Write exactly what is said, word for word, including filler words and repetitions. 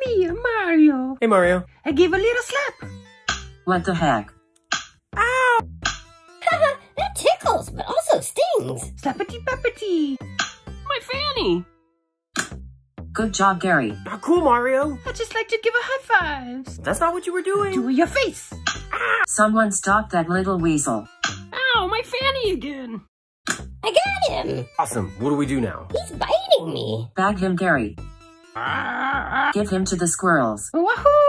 me, Mario. Hey, Mario. I gave a little slap. What the heck? Ow! Haha, that tickles, but also stings. Slappity Pappity. My fanny. Good job, Gary. Not cool, Mario. I just like to give a high fives. That's not what you were doing. To your face. Someone stop that little weasel. Ow, my fanny again. I got him. Awesome. What do we do now? He's biting me. Bag him, Gary. Give him to the squirrels. Wahoo!